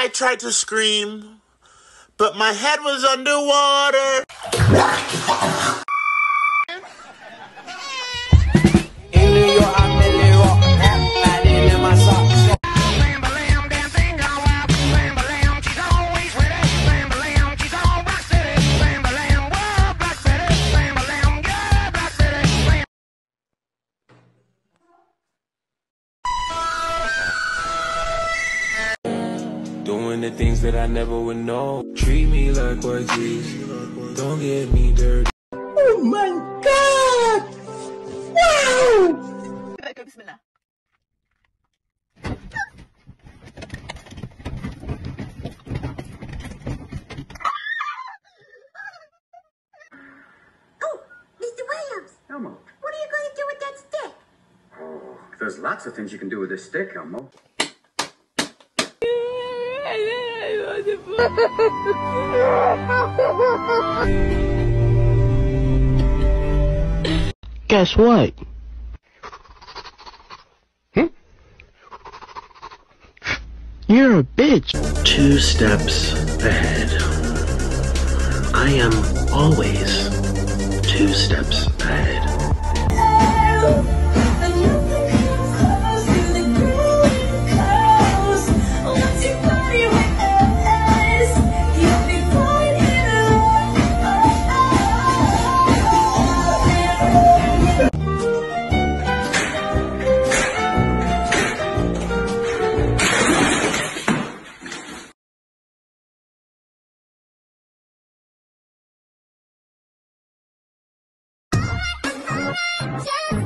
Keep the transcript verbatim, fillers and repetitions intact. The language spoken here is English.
I tried to scream, but my head was underwater. In New York, I'm Millie Rock, hiding in my socks. Doing the things that I never would know. Treat me like white tees. Don't get me dirty. Oh my God! Wow! Bismillah. Oh, Mister Williams. Elmo. What are you going to do with that stick? Oh, there's lots of things you can do with this stick, Elmo. Guess what? Hmm? You're a bitch. Two steps ahead. I am always two steps ahead. Just